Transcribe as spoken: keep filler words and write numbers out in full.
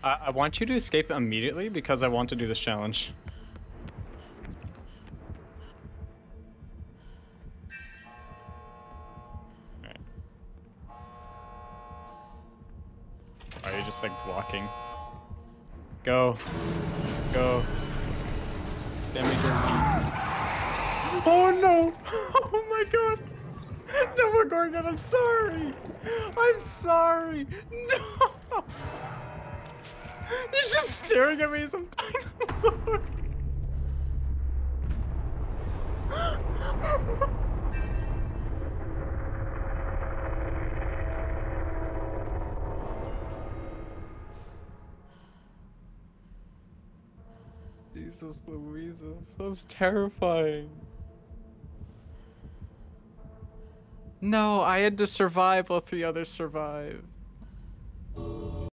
I, I want you to escape immediately because I want to do this challenge. Alright. Are you just like blocking? Go. Go. Damage. Oh no! Oh my god! Demogorgon, I'm sorry! I'm sorry! No! He's just staring at me sometimes. Jesus Louise, that was terrifying. No, I had to survive while three others survived.